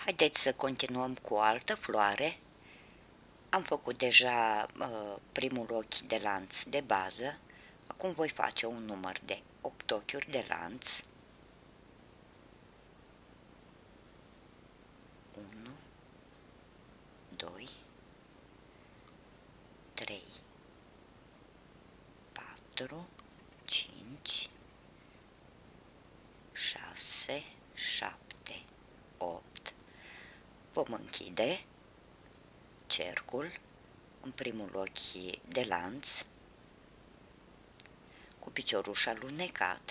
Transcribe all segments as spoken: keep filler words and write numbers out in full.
Haideți să continuăm cu o altă floare. Am făcut deja uh, primul ochi de lanț de bază. Acum voi face un număr de opt ochiuri de lanț. unu, doi, trei, patru, cinci, șase, șapte, opt. Vom închide cercul în primul ochi de lanț cu picioruș alunecat,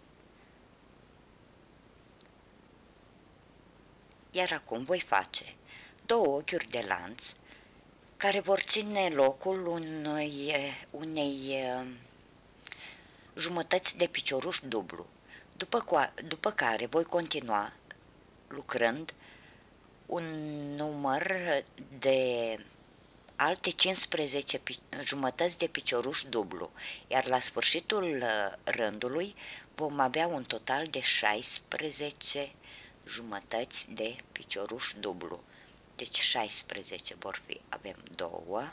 iar acum voi face două ochiuri de lanț care vor ține locul unei, unei jumătăți de picioruș dublu, după, după care voi continua lucrând un număr de alte cincisprezece jumătăți de picioruș dublu, iar la sfârșitul rândului vom avea un total de șaisprezece jumătăți de picioruș dublu. Deci șaisprezece vor fi, avem două,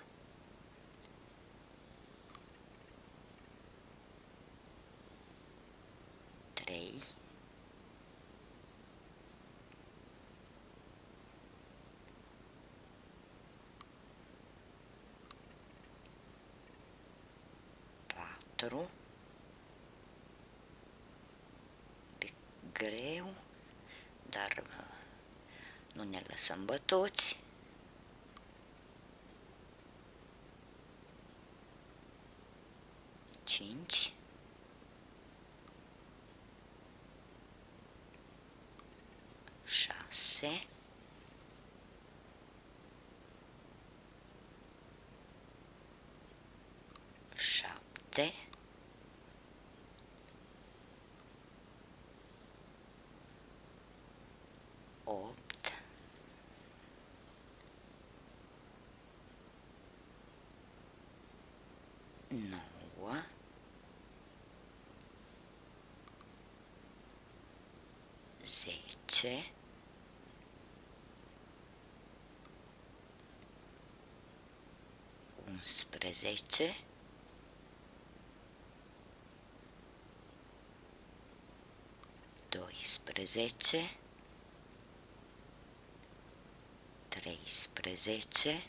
trei, patru, pic greu, dar nu ne lăsăm bătuți, cinci, șase, șapte, opt, nouă, zece, unsprezece, doisprezece, treisprezece,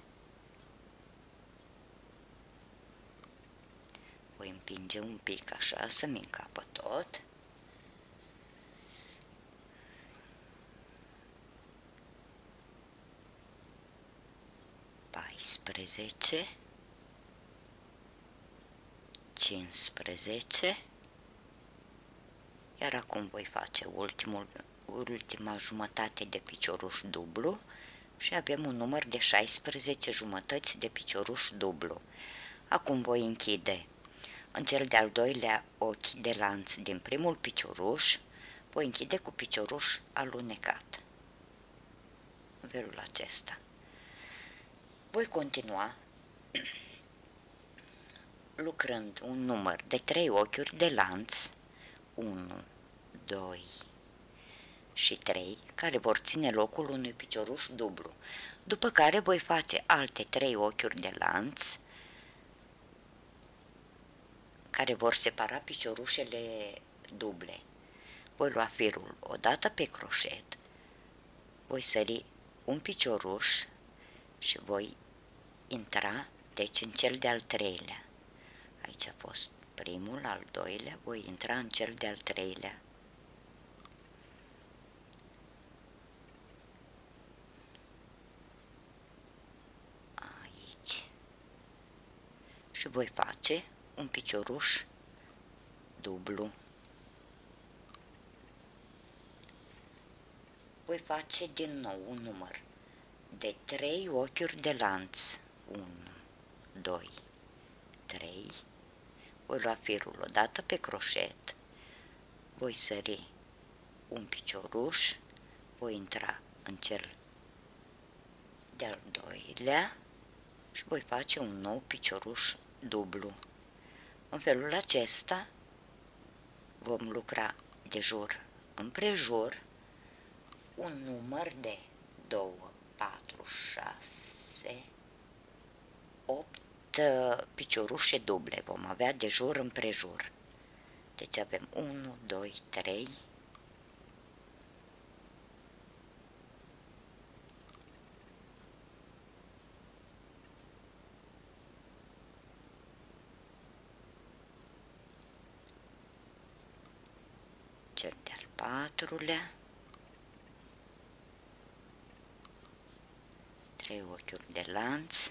voi împinge un pic așa să-mi încapă tot, paisprezece, cincisprezece, iar acum voi face ultimul, ultima jumătate de picioruș dublu și avem un număr de șaisprezece jumătăți de picioruș dublu. Acum voi închide în cel de-al doilea ochi de lanț din primul picioruș, voi închide cu picioruș alunecat, în felul acesta. Voi continua lucrând un număr de trei ochiuri de lanț, unu, doi și trei, care vor ține locul unui picioruș dublu, după care voi face alte trei ochiuri de lanț care vor separa piciorușele duble. Voi lua firul odată pe croșet, voi sări un picioruș și voi intra deci în cel de-al treilea. Aici a fost primul, al doilea, voi intra în cel de-al treilea. Aici. Și voi face un picioruș dublu. Voi face din nou un număr de trei ochiuri de lanț. unu, doi, trei. Voi lua firul odată pe croșet, voi sări un picioruș, voi intra în cel de-al doilea și voi face un nou picioruș dublu. În felul acesta vom lucra de jur împrejur un număr de doi, patru, șase, opt piciorușe duble vom avea de jur împrejur. Deci avem unu, doi, trei, cel de-al patrulea, trei ochiuri de lanț,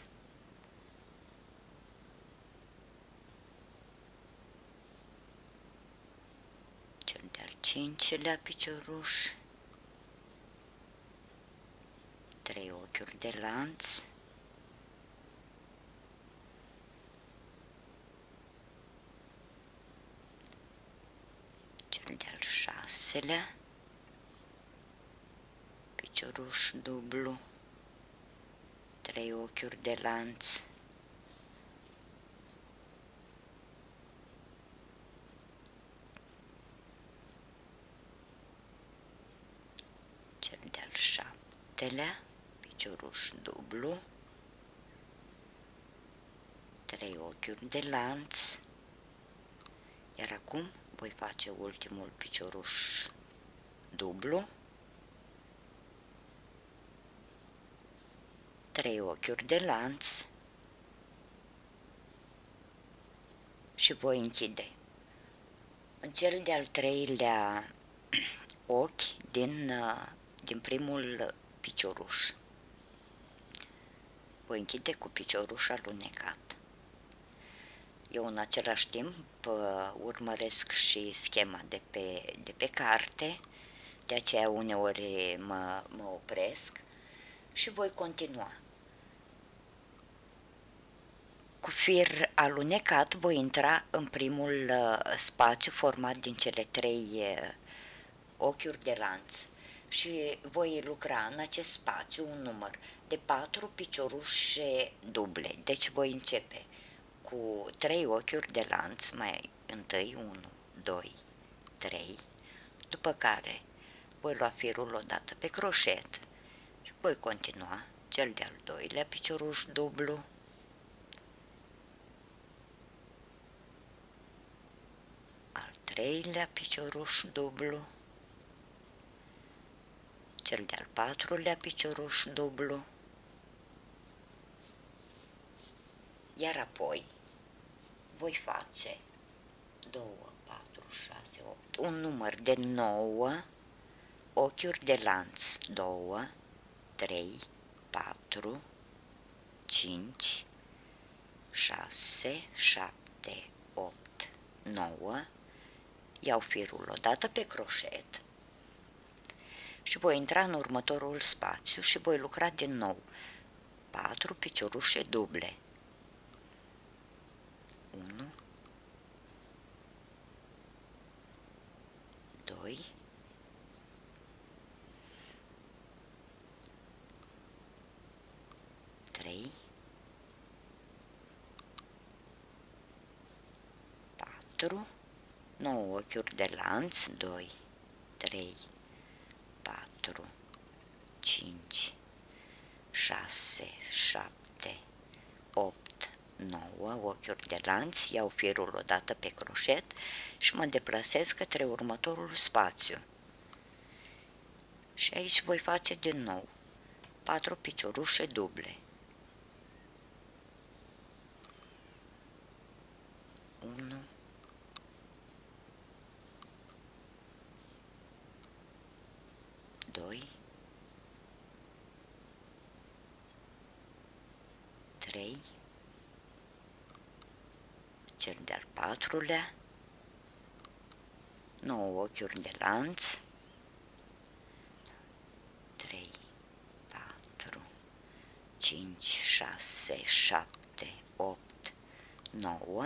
cel de-al cincilea picioruș, trei ochiuri de lanț, cel de-al șaselea picioruș dublu, trei ochiuri de lanț, cel de-al șaptelea picioruș dublu, trei ochiuri de lanț, iar acum voi face ultimul picioruș dublu, trei ochiuri de lanț și voi închide în cel de-al treilea ochi din, din primul picioruș. Voi închide cu picioruș alunecat. Eu în același timp urmăresc și schema de pe, de pe carte, de aceea uneori mă, mă opresc și voi continua. Cu fir alunecat voi intra în primul spațiu format din cele trei ochiuri de lanț și voi lucra în acest spațiu un număr de patru piciorușe duble. Deci voi începe cu trei ochiuri de lanț, mai întâi unu, doi, trei, după care voi lua firul odată pe croșet și voi continua cel de-al doilea picioruș dublu, al treilea picioruș dublu, cel de-al patrulea picioruș dublu, iar apoi voi face doi, patru, șase, opt, un număr de nouă ochiuri de lanț, doi, trei, patru, cinci, șase, șapte, opt, nouă, iau firul odată pe croșet și voi intra în următorul spațiu și voi lucra din nou patru piciorușe duble, unu, doi, trei, patru, nouă ochiuri de lanț, doi, trei, patru, cinci, șase, șapte, opt, nouă ochiuri de lanț, iau firul odată pe croșet și mă deplasez către următorul spațiu. Și aici voi face din nou patru piciorușe duble. unu, doi, trei, cel de-al patrulea, nouă ochiuri de lanț, trei, patru, cinci, șase, șapte, opt, nouă,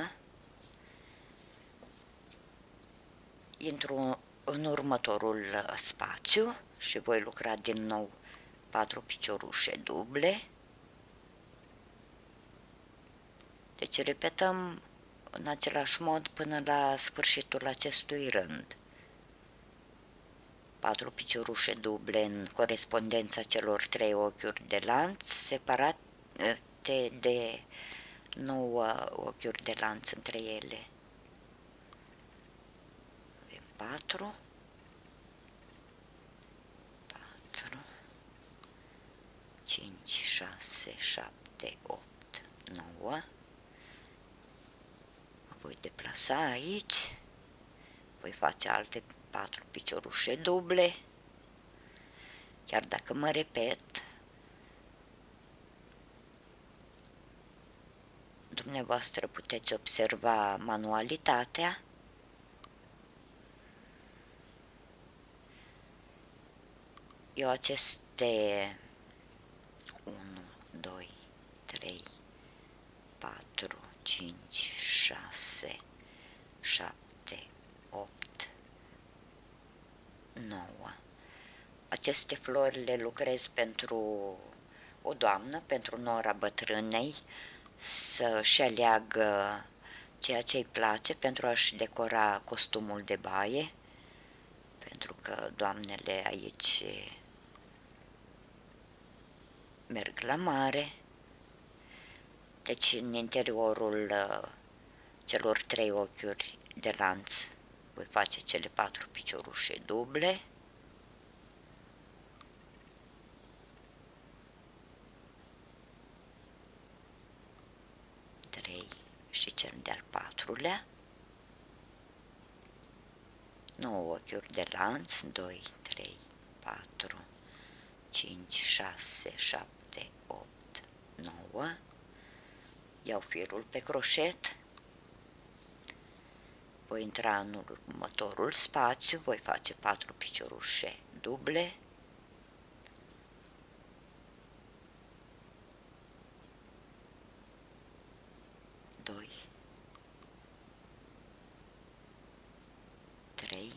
intru în următorul spațiu și voi lucra din nou patru piciorușe duble. Deci repetăm în același mod până la sfârșitul acestui rând. patru piciorușe duble în corespondența celor trei ochiuri de lanț, separate de nouă ochiuri de lanț între ele. Avem patru, patru, cinci, șase, șapte, opt, nouă. Mă voi deplasa aici, voi face alte patru piciorușe duble, chiar dacă mă repet, dumneavoastră puteți observa manualitatea. Eu aceste unu, doi, trei, patru, cinci, șase, șapte, opt, nouă. Aceste flori le lucrez pentru o doamnă, pentru nora bătrânei, să-și aleagă ceea ce îi place pentru a-și decora costumul de baie, pentru că doamnele aici merg la mare. Deci în interiorul celor trei ochiuri de lanț voi face cele patru piciorușe duble. trei și cel de-al patrulea. nouă ochiuri de lanț, doi, trei, patru, cinci, șase, șapte, opt, nouă. Iau firul pe croșet, voi intra în următorul spațiu, voi face patru piciorușe duble, doi, trei,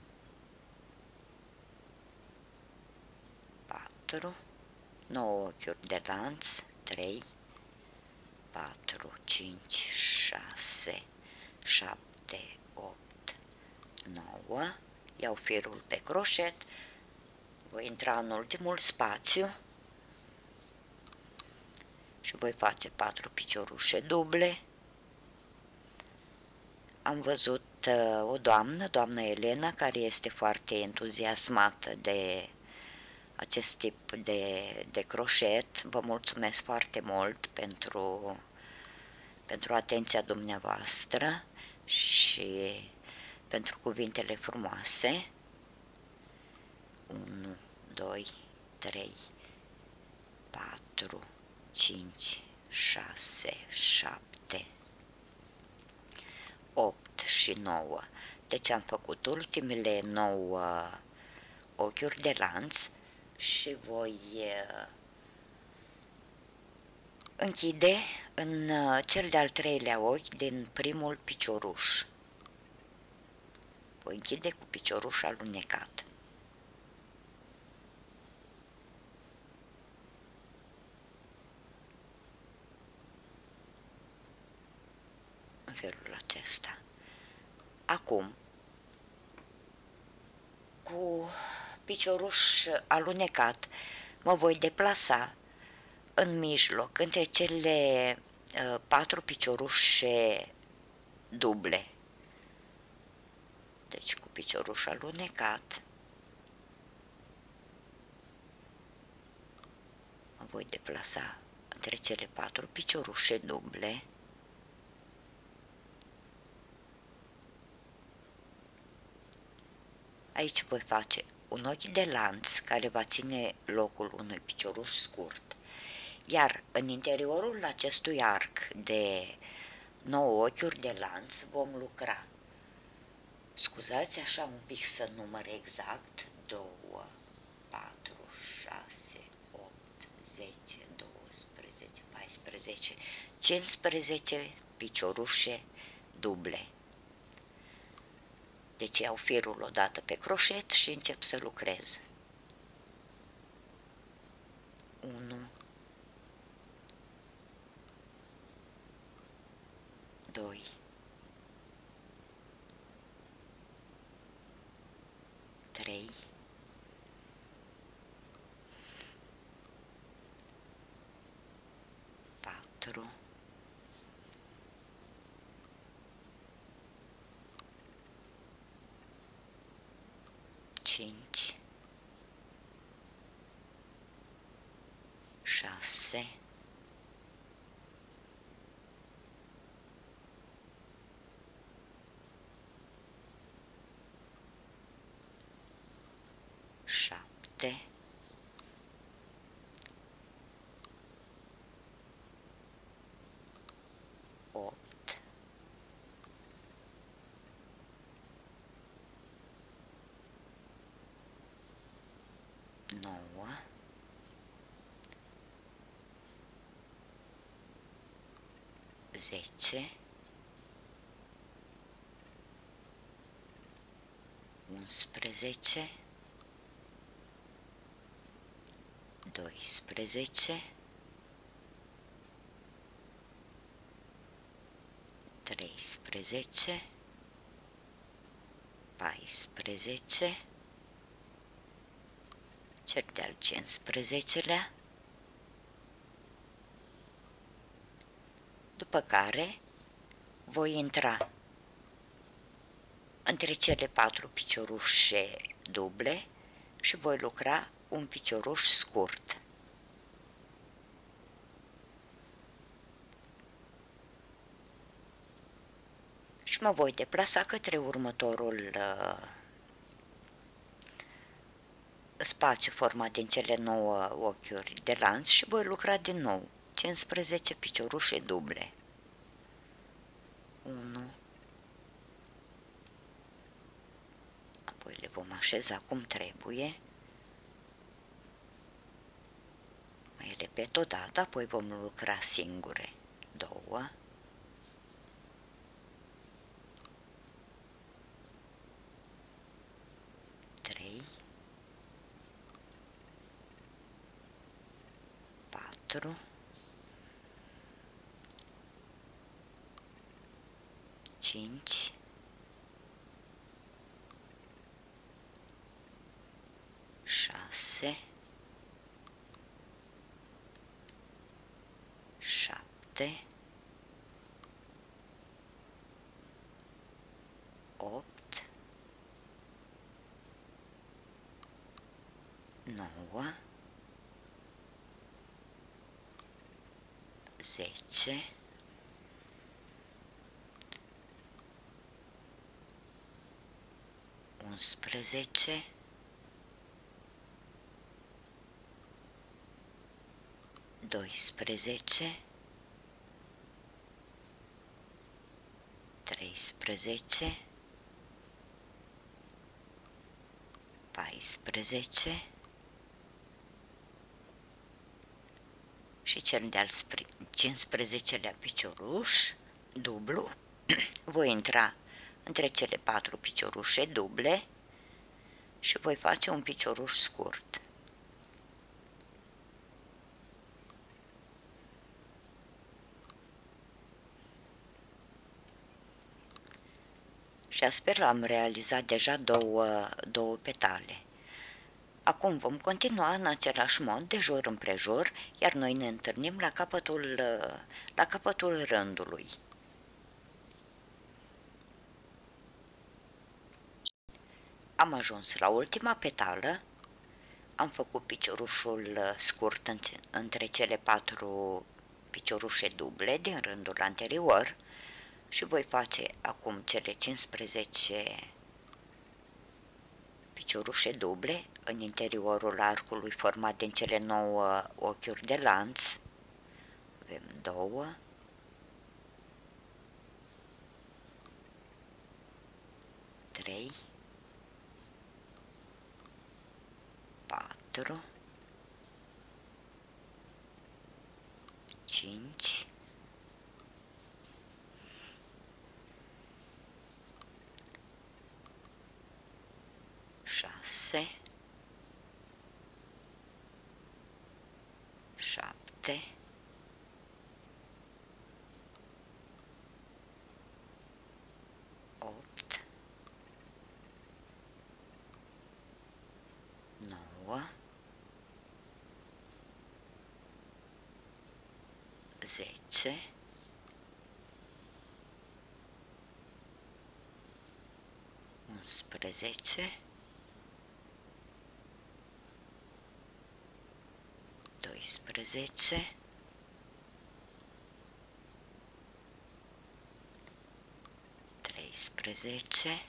patru, nouă ochiuri de lanț, trei, patru, cinci, șase, șapte, opt, nouă. Iau firul pe croșet, voi intra în ultimul spațiu și voi face patru piciorușe duble. Am văzut uh, o doamnă, doamna Elena, care este foarte entuziasmată de acest tip de, de croșet. Vă mulțumesc foarte mult pentru, pentru atenția dumneavoastră și pentru cuvintele frumoase. unu, doi, trei, patru, cinci, șase, șapte, opt și nouă. Deci am făcut ultimele nouă ochiuri de lanț și voi închide în cel de-al treilea ochi din primul picioruș. Voi închide cu picioruș alunecat. În felul acesta. Acum, cu picioruș alunecat, mă voi deplasa în mijloc, între cele uh, patru piciorușe duble. Deci cu picioruș alunecat mă voi deplasa între cele patru piciorușe duble. Aici voi face un ochi de lanț care va ține locul unui picioruș scurt, iar în interiorul acestui arc de nouă ochiuri de lanț vom lucra. Scuzați așa un pic să număr exact: doi, patru, șase, opt, zece, doisprezece, paisprezece, cincisprezece piciorușe duble. Deci iau firul odată pe croșet și încep să lucrez. unu, doi, trei, patru, cinci, șase, șapte, opt, nouă, zece, unsprezece, doisprezece, treisprezece, paisprezece, cel de-al cincisprezecelea, după care voi intra între cele patru piciorușe duble și voi lucra un picioruș scurt. Și mă voi deplasa către următorul uh, spațiu format din cele nouă ochiuri de lanț și voi lucra din nou cincisprezece piciorușe duble. unu, apoi le vom așeza cum trebuie. Mai repet o dată, apoi vom lucra singure. două, trei, patru, cinci, șase, șapte, opt, nouă, zece, unsprezece, doisprezece, treisprezece, paisprezece și cel de-al cincisprezecelea picioruș dublu. Voi intra între cele patru piciorușe duble și voi face un picioruș scurt. Și astfel am realizat deja două, două petale. Acum vom continua în același mod, de jur împrejur, iar noi ne întâlnim la capătul, la capătul rândului. Am ajuns la ultima petală, am făcut piciorușul scurt între cele patru piciorușe duble din rândul anterior și voi face acum cele cincisprezece piciorușe duble în interiorul arcului format din cele nouă ochiuri de lanț. Avem două, trei, patru, cinci, șase, șapte, opt, nouă, zece, unsprezece, doisprezece, treisprezece,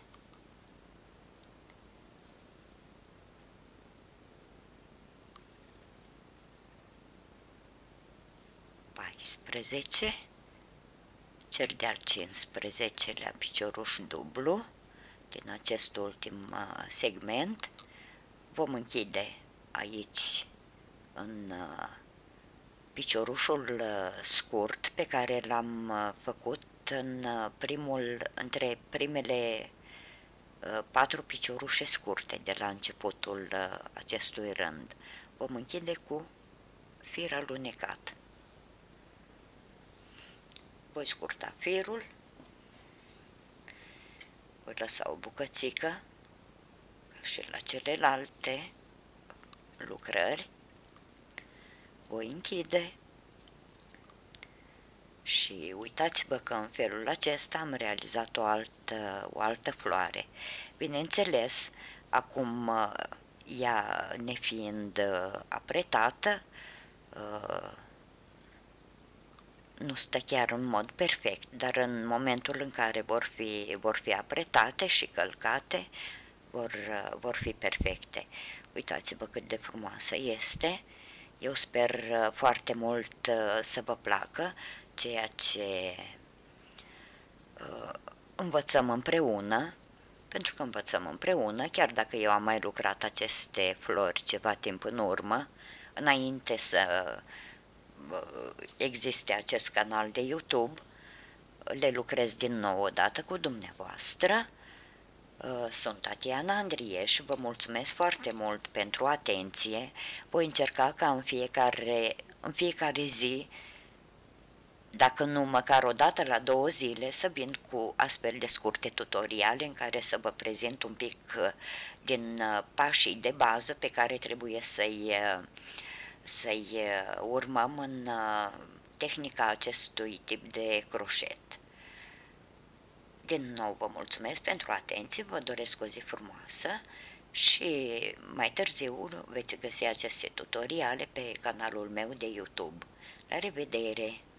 paisprezece, cel de-al cincisprezecelea picioruș dublu din acest ultim segment. Vom închide aici în piciorușul scurt pe care l-am făcut în primul, între primele patru piciorușe scurte de la începutul acestui rând. Vom închide cu fir alunecat. Voi scurta firul, voi lăsa o bucățică, ca și la celelalte lucrări, voi închide și uitați-vă că în felul acesta am realizat o altă, o altă floare. Bineînțeles, acum ea nefiind apretată, nu stă chiar în mod perfect, dar în momentul în care vor fi, vor fi apretate și călcate, vor, vor fi perfecte. Uitați-vă cât de frumoasă este. Eu sper foarte mult să vă placă ceea ce învățăm împreună, pentru că învățăm împreună, chiar dacă eu am mai lucrat aceste flori ceva timp în urmă, înainte să existe acest canal de YouTube, le lucrez din nou odată cu dumneavoastră. Sunt Tatiana Andrieș, vă mulțumesc foarte mult pentru atenție. Voi încerca ca în fiecare, în fiecare zi, dacă nu măcar o dată la două zile, să vin cu astfel de scurte tutoriale în care să vă prezint un pic din pașii de bază pe care trebuie să-i să-i urmăm în tehnica acestui tip de croșet. Din nou vă mulțumesc pentru atenție, vă doresc o zi frumoasă și mai târziu veți găsi aceste tutoriale pe canalul meu de YouTube. La revedere!